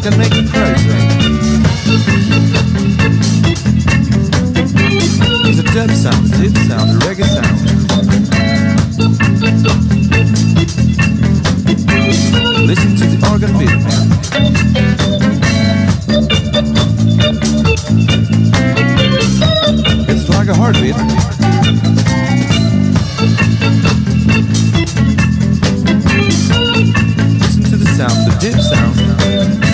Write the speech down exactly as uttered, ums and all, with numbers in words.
can make you crazy. It's a dub sound, a dip sound, a reggae sound. Listen to the organ beat, man. It's like a heartbeat. Listen to the sound, the dip sound.